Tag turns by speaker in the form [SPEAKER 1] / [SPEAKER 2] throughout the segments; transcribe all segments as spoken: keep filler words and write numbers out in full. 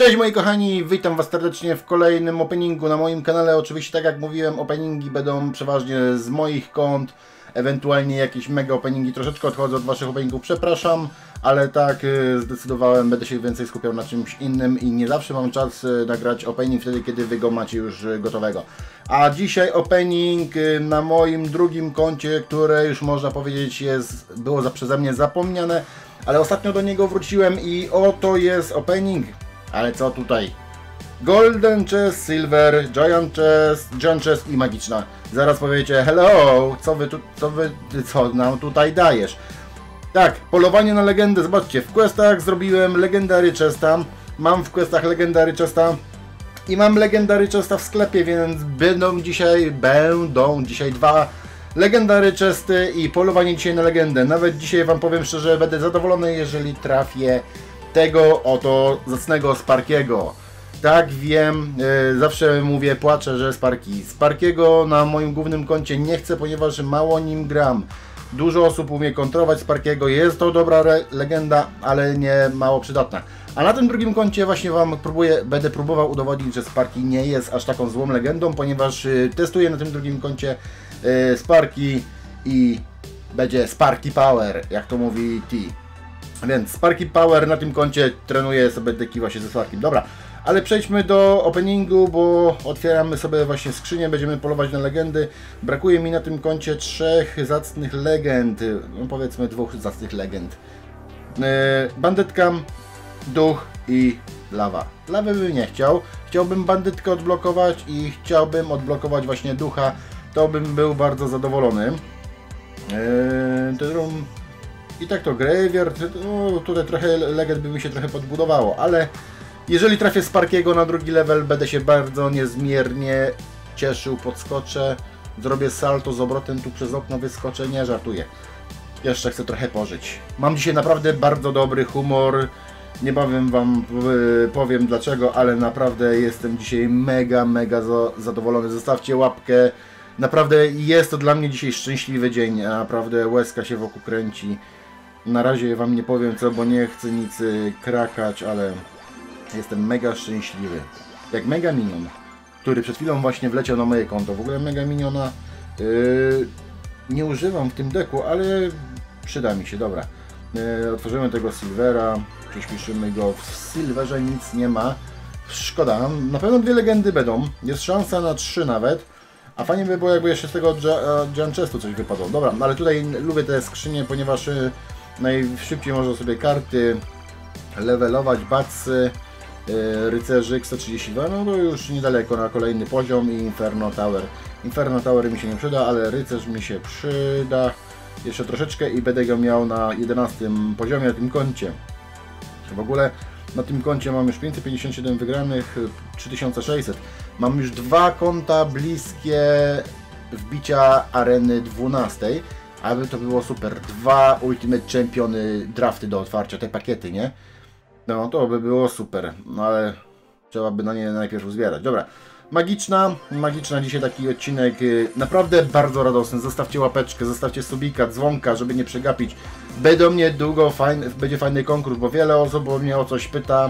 [SPEAKER 1] Cześć moi kochani, witam was serdecznie w kolejnym openingu na moim kanale. Oczywiście tak jak mówiłem, openingi będą przeważnie z moich kont, ewentualnie jakieś mega openingi, troszeczkę odchodzę od waszych openingów, przepraszam, ale tak zdecydowałem, będę się więcej skupiał na czymś innym i nie zawsze mam czas nagrać opening wtedy, kiedy wy go macie już gotowego. A dzisiaj opening na moim drugim koncie, które już można powiedzieć jest, było za, przeze mnie zapomniane, ale ostatnio do niego wróciłem i oto jest opening. Ale co tutaj? Golden Chest, Silver, Giant Chest, Giant Chest i Magiczna. Zaraz powiecie, hello, co wy tu, co wy, co nam tutaj dajesz? Tak, polowanie na legendę, zobaczcie, w questach zrobiłem Legendary Chesta, mam w questach Legendary Chesta i mam Legendary Chesta w sklepie, więc będą dzisiaj, będą dzisiaj dwa Legendary Chesty i polowanie dzisiaj na legendę. Nawet dzisiaj wam powiem szczerze, będę zadowolony, jeżeli trafię tego oto zacnego Sparkiego. Tak, wiem, yy, zawsze mówię, płaczę, że Sparki. Sparkiego na moim głównym koncie nie chcę, ponieważ mało nim gram. Dużo osób umie kontrolować Sparkiego, jest to dobra legenda, ale nie mało przydatna. A na tym drugim koncie właśnie wam próbuję, będę próbował udowodnić, że Sparki nie jest aż taką złą legendą, ponieważ yy, testuję na tym drugim koncie yy, Sparki i będzie Sparki Power, jak to mówi T. Więc Sparky Power na tym koncie, trenuję sobie deki właśnie ze Sparkiem. Dobra, ale przejdźmy do openingu, bo otwieramy sobie właśnie skrzynię, będziemy polować na legendy. Brakuje mi na tym koncie trzech zacnych legend, no powiedzmy dwóch zacnych legend. Yy, bandytka, duch i lawa. Lawy bym nie chciał, chciałbym bandytkę odblokować i chciałbym odblokować właśnie ducha, to bym był bardzo zadowolony. Yy, I tak to Graveyard, no tutaj trochę legend by mi się trochę podbudowało, ale jeżeli trafię Sparkiego na drugi level, będę się bardzo niezmiernie cieszył, podskoczę, zrobię salto z obrotem, tu przez okno wyskoczę, nie żartuję. Jeszcze chcę trochę pożyć. Mam dzisiaj naprawdę bardzo dobry humor, niebawem wam powiem dlaczego, ale naprawdę jestem dzisiaj mega, mega zadowolony. Zostawcie łapkę, naprawdę jest to dla mnie dzisiaj szczęśliwy dzień, naprawdę łezka się wokół kręci. Na razie wam nie powiem co, bo nie chcę nic krakać, ale jestem mega szczęśliwy. Jak Mega Minion, który przed chwilą właśnie wleciał na moje konto. W ogóle Mega Miniona yy, nie używam w tym deku, ale przyda mi się, dobra. Yy, otworzymy tego Silvera, przyspieszymy go. W Silverze nic nie ma. Szkoda, na pewno dwie legendy będą. Jest szansa na trzy nawet. A fajnie by było, jakby jeszcze z tego Giant Chestu coś wypadło. Dobra, ale tutaj lubię te skrzynie, ponieważ najszybciej można sobie karty levelować, batsy, yy, rycerzy sto trzydzieści dwa, no to już niedaleko na kolejny poziom i Inferno Tower. Inferno Tower mi się nie przyda, ale rycerz mi się przyda jeszcze troszeczkę i będę go miał na jedenastym poziomie na tym koncie. W ogóle na tym koncie mam już pięćset pięćdziesiąt siedem wygranych, trzy tysiące sześćset. Mam już dwa konta bliskie wbicia areny dwunastej, aby to było super. Dwa Ultimate Championy drafty do otwarcia, te pakiety, nie? No to by było super, no ale trzeba by na nie najpierw uzbierać. Dobra, magiczna, magiczna dzisiaj taki odcinek naprawdę bardzo radosny. Zostawcie łapeczkę, zostawcie subika, dzwonka, żeby nie przegapić. Będą mnie długo, fajny, będzie fajny konkurs, bo wiele osób mnie o coś pyta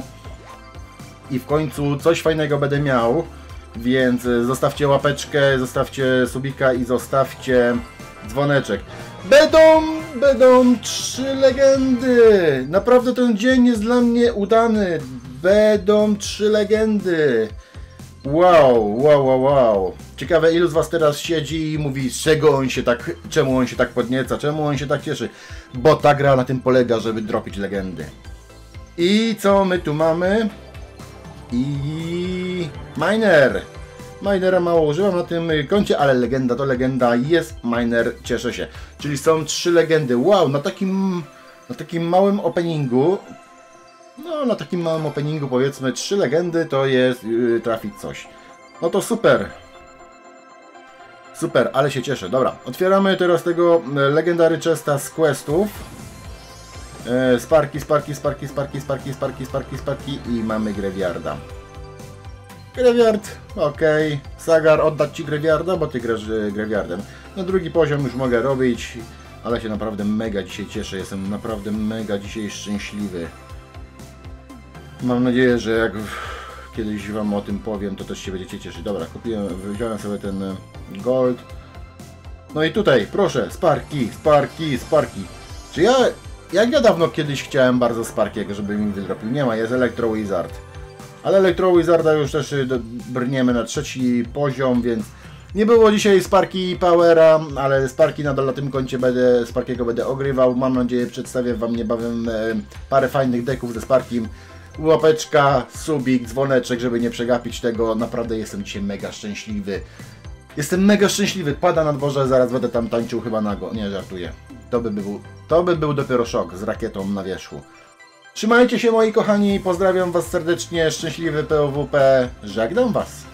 [SPEAKER 1] i w końcu coś fajnego będę miał. Więc zostawcie łapeczkę, zostawcie subika i zostawcie dzwoneczek. Będą, będą trzy legendy. Naprawdę ten dzień jest dla mnie udany. Będą trzy legendy. Wow, wow, wow, wow. Ciekawe, ilu z was teraz siedzi i mówi, z czego on się tak, czemu on się tak podnieca, czemu on się tak cieszy. Bo ta gra na tym polega, żeby dropić legendy. I co my tu mamy? I Miner. Minera mało używam na tym koncie, ale legenda to legenda, jest Miner, cieszę się. Czyli są trzy legendy. Wow, na takim, na takim małym openingu, no na takim małym openingu powiedzmy trzy legendy to jest yy, trafić coś. No to super. Super, ale się cieszę. Dobra, otwieramy teraz tego Legendary Chesta z questów. Yy, Sparki, Sparki, Sparki, Sparki, Sparki, Sparki, Sparki, Sparki i mamy Graveyarda. Graveyard, ok. Sagar, oddać ci Graveyarda, bo ty grasz Graveyardem. Na drugi poziom już mogę robić, ale się naprawdę mega dzisiaj cieszę. Jestem naprawdę mega dzisiaj szczęśliwy. Mam nadzieję, że jak kiedyś wam o tym powiem, to też się będziecie cieszyć. Dobra, kupiłem, wziąłem sobie ten gold. No i tutaj, proszę, Sparki, Sparki, Sparki. Czy ja, jak ja dawno kiedyś chciałem bardzo Sparkiego, żeby mi wydropił. Nie ma, jest Electro Wizard. Ale Electro Wizarda już też brniemy na trzeci poziom, więc nie było dzisiaj Sparki Powera, ale Sparki nadal na tym koncie będę, Sparkiego będę ogrywał. Mam nadzieję, przedstawię wam niebawem parę fajnych deków ze Sparkim. Łapeczka, subik, dzwoneczek, żeby nie przegapić tego. Naprawdę jestem dzisiaj mega szczęśliwy. Jestem mega szczęśliwy. Pada na dworze, zaraz będę tam tańczył chyba nago. Nie, żartuję. To by był, to by był dopiero szok z rakietą na wierzchu. Trzymajcie się moi kochani, pozdrawiam was serdecznie, szczęśliwy P O W P, żegnam was.